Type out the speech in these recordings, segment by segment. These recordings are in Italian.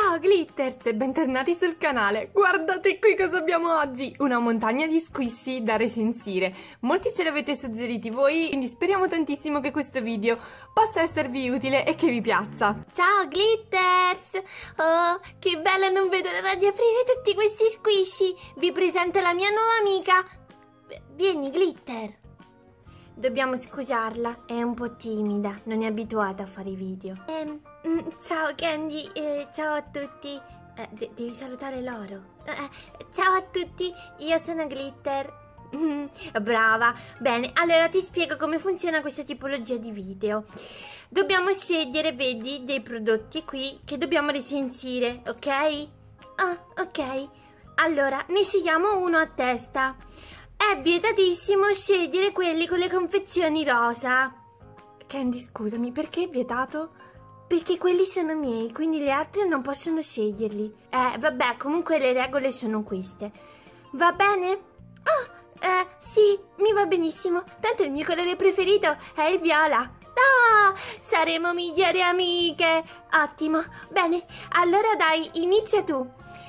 Ciao Glitters e bentornati sul canale. Guardate qui cosa abbiamo oggi, una montagna di squishy da recensire. Molti ce l'avete suggeriti voi, quindi speriamo tantissimo che questo video possa esservi utile e che vi piaccia. Ciao Glitters! Oh, che bello, non vedo l'ora di aprire tutti questi squishy. Vi presento la mia nuova amica. Vieni Glitter. Dobbiamo scusarla, è un po' timida, non è abituata a fare i video. Ciao Candy, ciao a tutti. Devi salutare loro. Ciao a tutti, io sono Glitter. Brava. Bene, allora ti spiego come funziona questa tipologia di video. Dobbiamo scegliere, vedi, dei prodotti qui che dobbiamo recensire, ok? Ah, ok. Allora, ne scegliamo uno a testa. È vietatissimo scegliere quelli con le confezioni rosa. Candy, scusami, perché è vietato? Perché quelli sono miei, quindi gli altri non possono sceglierli. Vabbè, comunque le regole sono queste. Va bene? Oh, sì, mi va benissimo. Tanto il mio colore preferito è il viola. Ah, saremo migliori amiche. Ottimo. Bene, allora dai, inizia tu.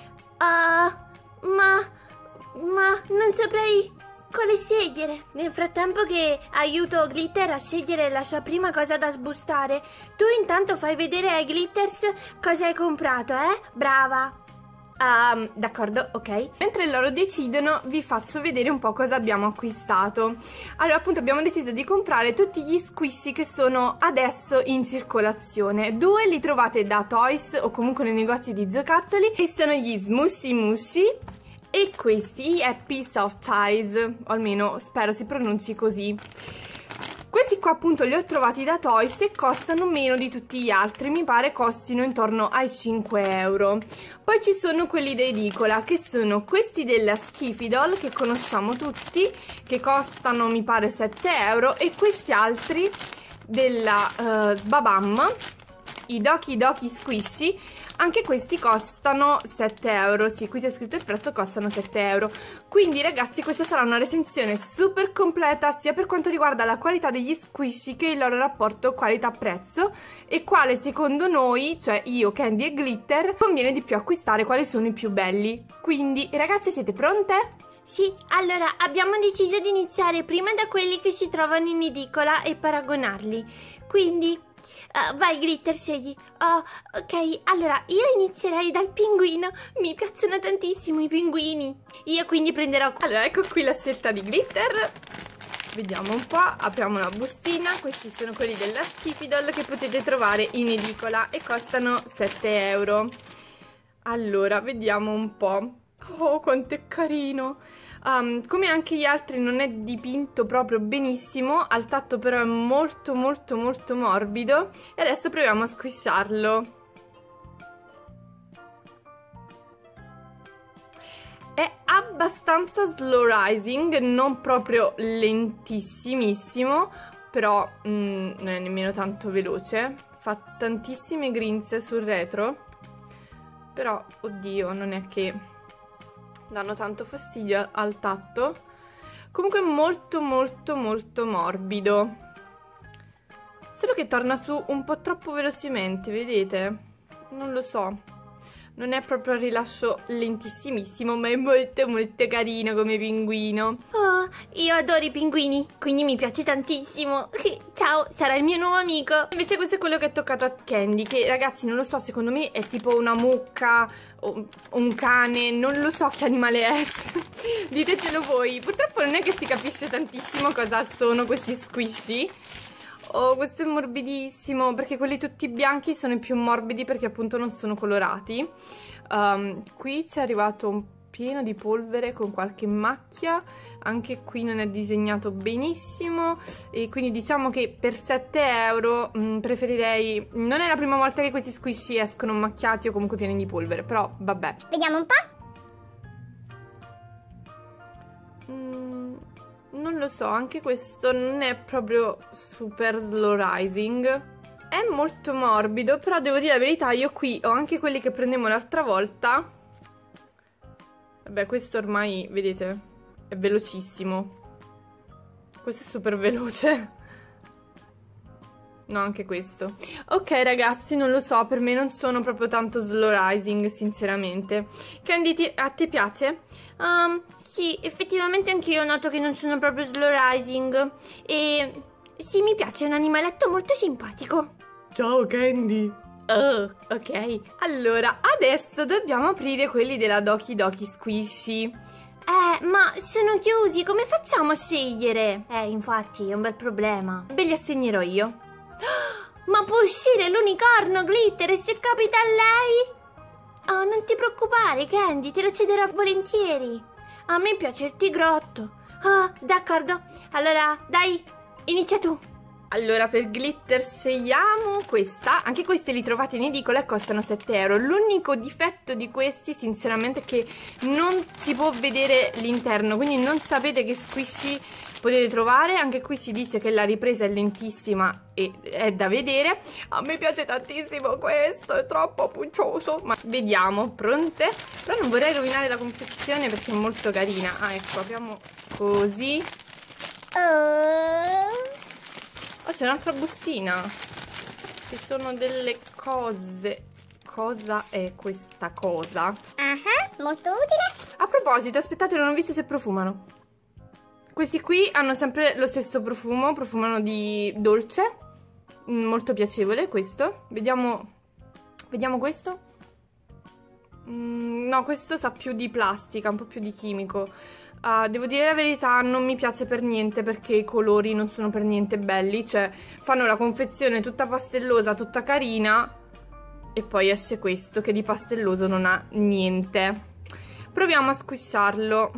Ma non saprei quale scegliere. Nel frattempo che aiuto Glitter a scegliere la sua prima cosa da sbustare, tu intanto fai vedere ai Glitters cosa hai comprato, Brava. D'accordo, ok. Mentre loro decidono, vi faccio vedere un po' cosa abbiamo acquistato. Allora, appunto, abbiamo deciso di comprare tutti gli squishy che sono adesso in circolazione. Due li trovate da Toys o comunque nei negozi di giocattoli, e sono gli Smushy Mushy e questi Happy Soft Eyes, o almeno spero si pronunci così. Questi qua appunto li ho trovati da Toys e costano meno di tutti gli altri, mi pare costino intorno ai 5 euro. Poi ci sono quelli da edicola, che sono questi della Skiffy Doll, che conosciamo tutti, che costano mi pare 7 euro, e questi altri della Sbabam, i Doki Doki Squishy. Anche questi costano 7 euro, sì, qui c'è scritto il prezzo, costano 7 euro. Quindi ragazzi, questa sarà una recensione super completa sia per quanto riguarda la qualità degli squishy che il loro rapporto qualità-prezzo, e quale secondo noi, cioè io, Candy e Glitter, conviene di più acquistare, quali sono i più belli. Quindi ragazzi, siete pronte? Sì, allora abbiamo deciso di iniziare prima da quelli che si trovano in edicola e paragonarli. Quindi vai Glitter, scegli. Ok, allora io inizierei dal pinguino. Mi piacciono tantissimo i pinguini. Io quindi prenderò... Allora, ecco qui la scelta di Glitter. Vediamo un po', apriamo la bustina. Questi sono quelli della Skiffy Doll che potete trovare in edicola e costano 7 euro. Allora, vediamo un po'. Oh, quanto è carino! Come anche gli altri non è dipinto proprio benissimo, al tatto però è molto molto molto morbido, e adesso proviamo a squisciarlo. È abbastanza slow rising, non proprio lentissimissimo, però non è nemmeno tanto veloce. Fa tantissime grinze sul retro, però oddio, non è che danno tanto fastidio al tatto. Comunque molto molto molto morbido, solo che torna su un po' troppo velocemente, vedete? Non lo so, non è proprio a rilascio lentissimissimo, ma è molto molto carino come pinguino. Oh, io adoro i pinguini, quindi mi piace tantissimo. Ciao, sarà il mio nuovo amico. Invece questo è quello che è toccato a Candy, che ragazzi non lo so, secondo me è tipo una mucca o un cane, non lo so che animale è. Ditecelo voi. Purtroppo non è che si capisce tantissimo cosa sono questi squishy. Oh, questo è morbidissimo, perché quelli tutti bianchi sono i più morbidi perché appunto non sono colorati. Qui c'è arrivato un pieno di polvere con qualche macchia, anche qui non è disegnato benissimo, e quindi diciamo che per 7 euro preferirei... Non è la prima volta che questi squishy escono macchiati o comunque pieni di polvere, però vabbè. Vediamo un po'. Non lo so, anche questo non è proprio super slow rising. È molto morbido, però devo dire la verità, io qui ho anche quelli che prendemmo l'altra volta. Vabbè, questo ormai, vedete, è velocissimo. Questo è super veloce. No, anche questo. Ok ragazzi, non lo so, per me non sono proprio tanto slow rising, sinceramente. Candy, a te piace? Sì, effettivamente anch'io noto che non sono proprio slow rising. E sì, mi piace, è un animaletto molto simpatico. Ciao Candy. Oh, ok. Allora, adesso dobbiamo aprire quelli della Doki Doki Squishy. Ma sono chiusi, come facciamo a scegliere? Infatti, è un bel problema. Ve li assegnerò io. Ma può uscire l'unicorno, Glitter, e se capita a lei? Oh, non ti preoccupare, Candy, te lo cederò volentieri. A me piace il tigrotto. Oh, d'accordo. Allora, dai, inizia tu. Allora, per Glitter scegliamo questa. Anche questi li trovate in edicola e costano 7 euro. L'unico difetto di questi, sinceramente, è che non si può vedere l'interno, quindi non sapete che squishy potete trovare. Anche qui ci dice che la ripresa è lentissima e è da vedere. A me piace tantissimo questo, è troppo puccioso. Ma vediamo, pronte? Però non vorrei rovinare la confezione perché è molto carina. Ah, ecco, apriamo così. Oh, c'è un'altra bustina. Ci sono delle cose. Cosa è questa cosa? Molto utile. A proposito, aspettate, non ho visto se profumano. Questi qui hanno sempre lo stesso profumo. Profumano di dolce. Molto piacevole questo. Vediamo questo. No, questo sa più di plastica, un po' più di chimico. Devo dire la verità, non mi piace per niente perché i colori non sono per niente belli. Cioè, fanno la confezione tutta pastellosa, tutta carina, e poi esce questo che di pastelloso non ha niente. Proviamo a squisciarlo.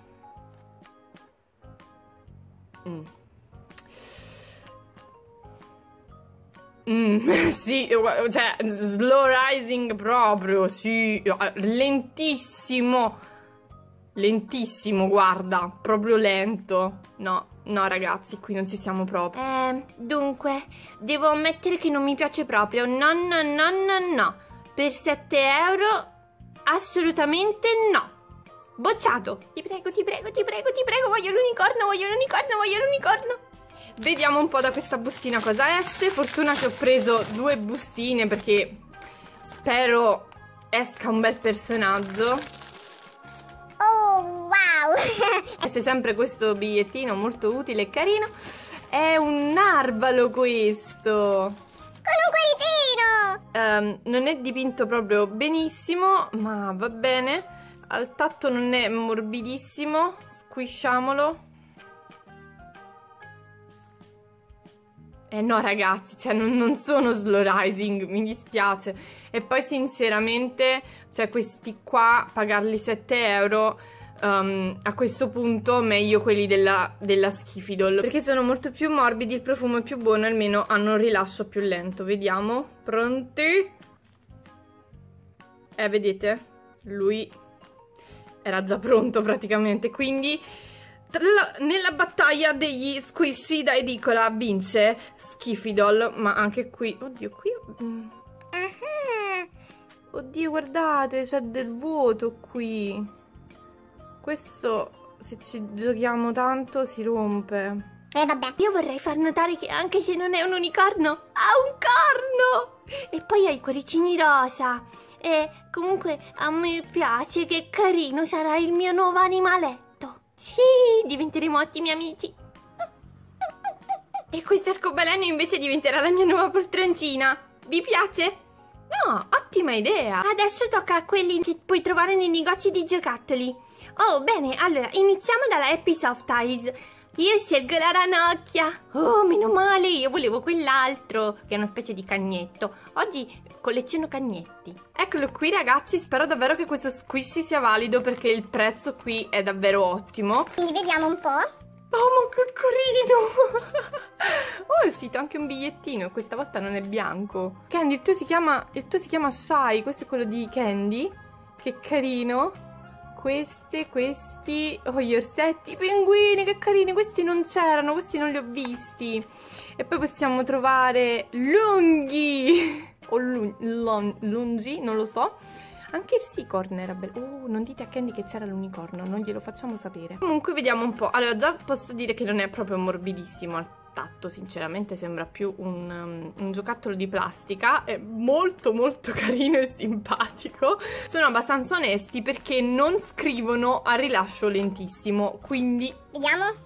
Sì, cioè, slow rising proprio, sì, lentissimo. Lentissimo, guarda, proprio lento. No, ragazzi, qui non ci siamo proprio. Dunque, devo ammettere che non mi piace proprio. No. Per 7 euro, assolutamente no. Bocciato. Ti prego, voglio l'unicorno. Vediamo un po' da questa bustina cosa esce. Fortuna che ho preso 2 bustine perché spero esca un bel personaggio. Oh, wow! C'è sempre questo bigliettino molto utile e carino. È un narvalo questo. Con un cuoricino! Non è dipinto proprio benissimo, ma va bene. Al tatto non è morbidissimo. Squisciamolo. No ragazzi, cioè non sono slow rising, mi dispiace. E poi sinceramente, cioè questi qua, pagarli 7 euro, a questo punto meglio quelli della Skifidol, perché sono molto più morbidi, il profumo è più buono e almeno hanno un rilascio più lento. Vediamo, pronti? Vedete? Lui era già pronto praticamente, quindi nella battaglia degli squishy da edicola vince Skifidol. Ma anche qui, oddio, qui oddio, guardate, c'è del vuoto qui. Questo, se ci giochiamo tanto, si rompe. Vabbè, io vorrei far notare che anche se non è un unicorno, ha un corno! E poi ha i cuoricini rosa. E comunque a me piace, che carino, sarà il mio nuovo animaletto. Sì, diventeremo ottimi amici. E questo arcobaleno invece diventerà la mia nuova poltroncina. Vi piace? No, ottima idea. Adesso tocca a quelli che puoi trovare nei negozi di giocattoli. Oh, bene, allora iniziamo dalla Happy Soft Eyes. Io scelgo la ranocchia. Oh, meno male, io volevo quell'altro, che è una specie di cagnetto. Oggi colleziono cagnetti. Eccolo qui ragazzi, spero davvero che questo squishy sia valido perché il prezzo qui è davvero ottimo. Quindi vediamo un po'. Oh, ma che carino! Oh, è uscito anche un bigliettino e questa volta non è bianco. Candy, il tuo si chiama Shy, questo è quello di Candy. Che carino. Questi, oh, gli orsetti, i pinguini, che carini, questi non c'erano, questi non li ho visti. E poi possiamo trovare Lunghi, o Lungi, non lo so. Anche il Seacorn era bello. Non dite a Candy che c'era l'unicorno, non glielo facciamo sapere. Comunque vediamo un po'. Allora, già posso dire che non è proprio morbidissimo al tatto, sinceramente sembra più un giocattolo di plastica. È molto molto carino e simpatico. Sono abbastanza onesti perché non scrivono a rilascio lentissimo, quindi... Vediamo.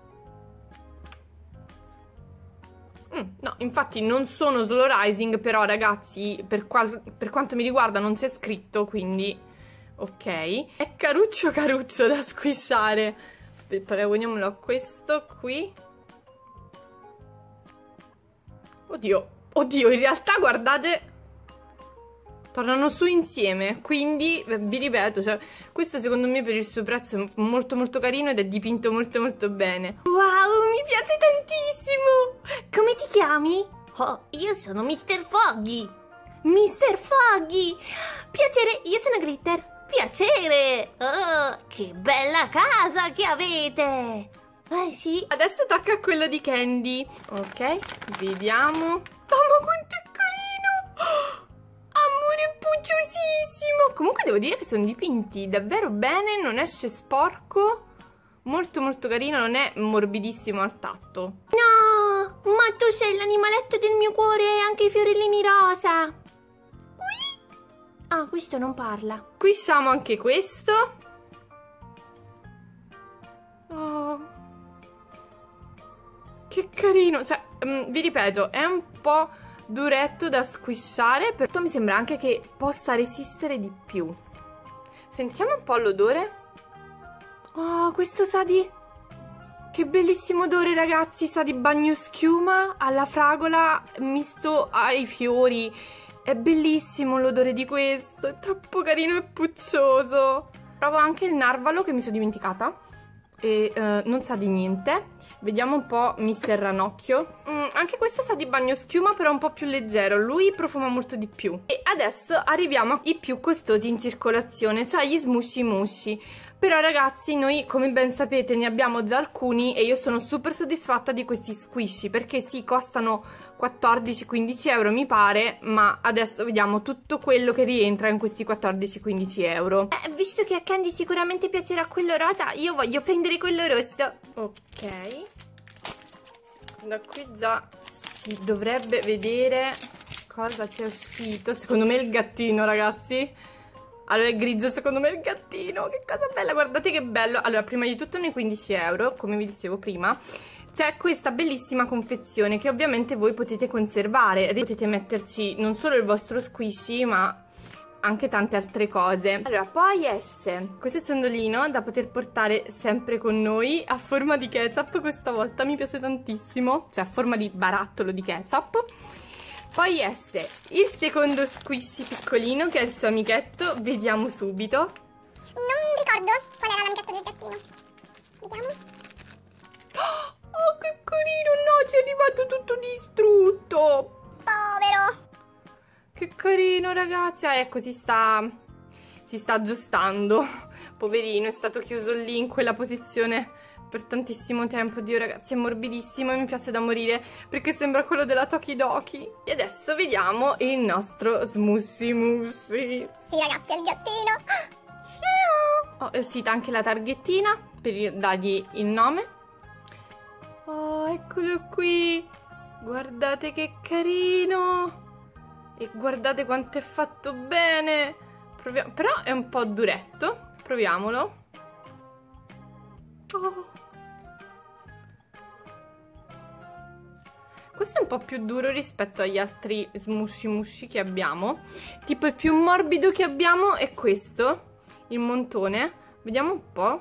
No, infatti non sono slow rising, però ragazzi, per quanto mi riguarda non c'è scritto, quindi ok. È caruccio caruccio da squisciare. Paragoniamolo a questo qui. Oddio, oddio, in realtà guardate, tornano su insieme, quindi vi ripeto, cioè, questo secondo me per il suo prezzo è molto molto carino ed è dipinto molto molto bene. Wow, mi piace tantissimo! Come ti chiami? Oh, io sono Mr. Foggy. Mr. Foggy! Piacere, io sono Glitter. Piacere! Oh, che bella casa che avete! Sì. Adesso tocca a quello di Candy. Ok, vediamo. Oh, ma quanto è carino! Oh, amore pucciosissimo! Comunque devo dire che sono dipinti davvero bene, non esce sporco. Molto molto carino, non è morbidissimo al tatto. No, ma tu sei l'animaletto del mio cuore e anche i fiorellini rosa. Ah, questo non parla. Squisciamo anche questo. Oh, che carino. Cioè, vi ripeto, è un po' duretto da squisciare, però mi sembra anche che possa resistere di più. Sentiamo un po' l'odore. Oh, questo sa di... Che bellissimo odore, ragazzi. Sa di bagnoschiuma alla fragola misto ai fiori. È bellissimo l'odore di questo, è troppo carino e puccioso. Provo anche il narvalo che mi sono dimenticata e non sa di niente. Vediamo un po' Mister Ranocchio. Anche questo sa di bagnoschiuma, però un po' più leggero. Lui profuma molto di più. E adesso arriviamo ai più costosi in circolazione, cioè gli Smushy Mushy. Però ragazzi, noi come ben sapete ne abbiamo già alcuni e io sono super soddisfatta di questi squishy, perché sì, costano 14-15 euro mi pare, ma adesso vediamo tutto quello che rientra in questi 14-15 euro. Visto che a Candy sicuramente piacerà quello rosa, io voglio prendere quello rosso. Ok, da qui già si dovrebbe vedere cosa c'è uscito. Secondo me il gattino, ragazzi. Allora è grigio, secondo me il gattino. Che cosa bella, guardate che bello. Allora, prima di tutto nei 15 euro, come vi dicevo prima, c'è questa bellissima confezione che ovviamente voi potete conservare. Potete metterci non solo il vostro squishy, ma anche tante altre cose. Allora, poi esce questo ciondolino da poter portare sempre con noi, a forma di ketchup questa volta, mi piace tantissimo. Cioè a forma di barattolo di ketchup. Poi esce il secondo squishy piccolino, che è il suo amichetto. Vediamo subito. Non ricordo qual era l'amichetto del gattino. Vediamo. Oh, che carino! No, ci è arrivato tutto distrutto. Povero. Che carino, ragazzi. Ecco, si sta aggiustando. Poverino, è stato chiuso lì in quella posizione per tantissimo tempo. Dio, ragazzi, è morbidissimo e mi piace da morire perché sembra quello della Tokidoki. E adesso vediamo il nostro Smushy Mushy. Sì, ragazzi, è il gattino. Ciao! Oh, è uscita anche la targhettina per dargli il nome. Oh, eccolo qui. Guardate che carino. E guardate quanto è fatto bene. Però è un po' duretto. Proviamolo. Oh. Questo è un po' più duro rispetto agli altri Smushy Mushy che abbiamo. Tipo il più morbido che abbiamo è questo, il montone. Vediamo un po'.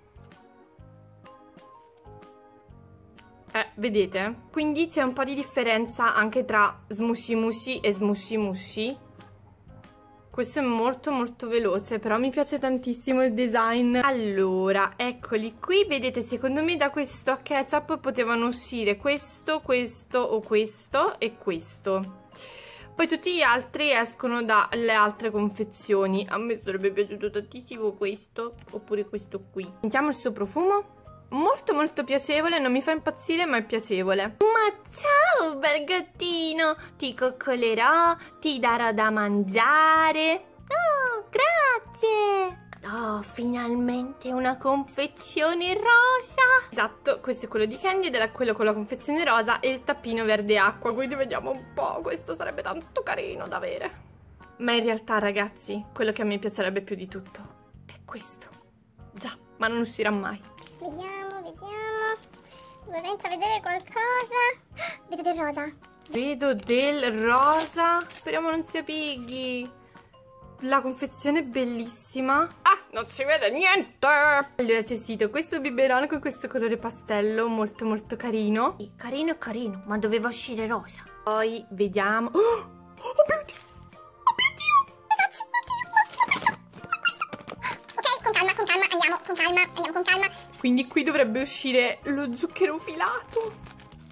Vedete? Quindi c'è un po' di differenza anche tra Smushy Mushy e Smushy Mushy. Questo è molto molto veloce, però mi piace tantissimo il design. Allora, eccoli qui. Vedete, secondo me da questo ketchup potevano uscire questo, questo o questo e questo. Poi tutti gli altri escono dalle altre confezioni. A me sarebbe piaciuto tantissimo questo, oppure questo qui. Sentiamo il suo profumo. Molto molto piacevole, non mi fa impazzire ma è piacevole. Ma ciao bel gattino, ti coccolerò, ti darò da mangiare. Oh, grazie. Oh, finalmente una confezione rosa. Esatto, questo è quello di Candy ed è quello con la confezione rosa e il tappino verde acqua, quindi vediamo un po', questo sarebbe tanto carino da avere. Ma in realtà, ragazzi, quello che a me piacerebbe più di tutto è questo. Già, ma non uscirà mai. Vediamo, vediamo. Vorrei intravedere qualcosa. Vedo del rosa. Vedo del rosa. Speriamo non sia Piggy. La confezione è bellissima. Ah, non si vede niente. Allora c'è uscito questo biberon con questo colore pastello molto molto carino. Carino, carino, ma doveva uscire rosa. Poi vediamo. Oh mio Dio! Ok, con calma, andiamo con calma. Quindi qui dovrebbe uscire lo zucchero filato.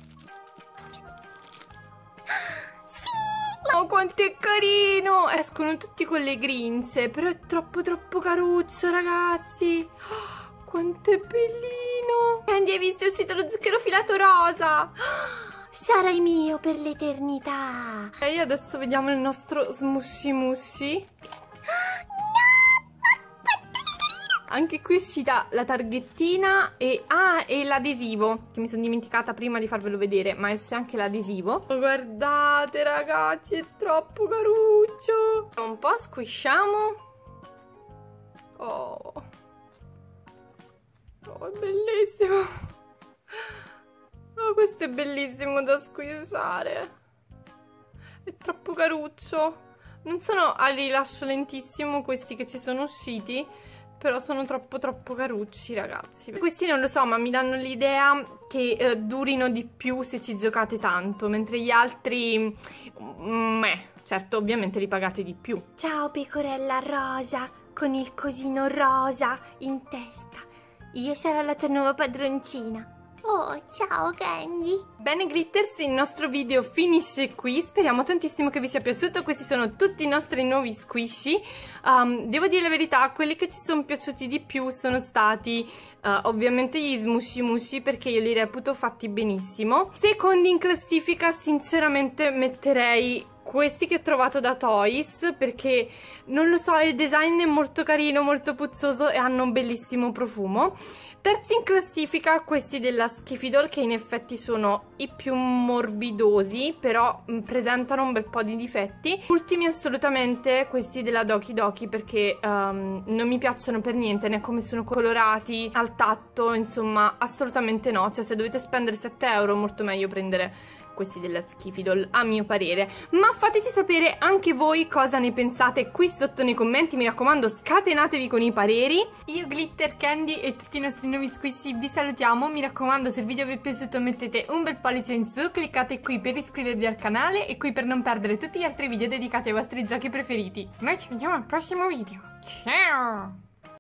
Oh, quanto è carino! Escono tutti con le grinze, però è troppo caruccio, ragazzi. Oh, quanto è bellino! Candy, hai visto? È uscito lo zucchero filato rosa. Sarai mio per l'eternità. E adesso vediamo il nostro smushy mushy. Anche qui è uscita la targhettina e l'adesivo, che mi sono dimenticata prima di farvelo vedere, ma esce anche l'adesivo. Oh, guardate ragazzi, è troppo caruccio. Un po' squisciamo. Oh, è bellissimo. Oh, questo è bellissimo da squisciare. È troppo caruccio. Non sono a rilascio lentissimo questi che ci sono usciti, però sono troppo carucci, ragazzi. Questi non lo so, ma mi danno l'idea che durino di più se ci giocate tanto, mentre gli altri, certo, ovviamente li pagate di più. Ciao pecorella rosa, con il cosino rosa in testa. Io sarò la tua nuova padroncina. Oh, ciao Candy. Bene Glitters, il nostro video finisce qui. Speriamo tantissimo che vi sia piaciuto. Questi sono tutti i nostri nuovi squishy. Devo dire la verità, quelli che ci sono piaciuti di più sono stati ovviamente gli smushy mushy, perché io li reputo fatti benissimo. Secondi in classifica sinceramente metterei questi che ho trovato da Toys, perché non lo so, il design è molto carino, molto puzzoso e hanno un bellissimo profumo. Terzi in classifica questi della Skiffy Doll, che in effetti sono i più morbidosi, però presentano un bel po' di difetti. Ultimi assolutamente questi della Doki Doki, perché non mi piacciono per niente, né come sono colorati, al tatto, insomma assolutamente no. Cioè se dovete spendere 7 euro molto meglio prendere questi della Skiffy Doll, a mio parere. Ma fateci sapere anche voi cosa ne pensate qui sotto nei commenti, mi raccomando scatenatevi con i pareri. Io, Glitter, Candy e tutti i nostri nuovi squishy vi salutiamo, mi raccomando se il video vi è piaciuto mettete un bel pollice in su, cliccate qui per iscrivervi al canale e qui per non perdere tutti gli altri video dedicati ai vostri giochi preferiti. Noi ci vediamo al prossimo video, ciao!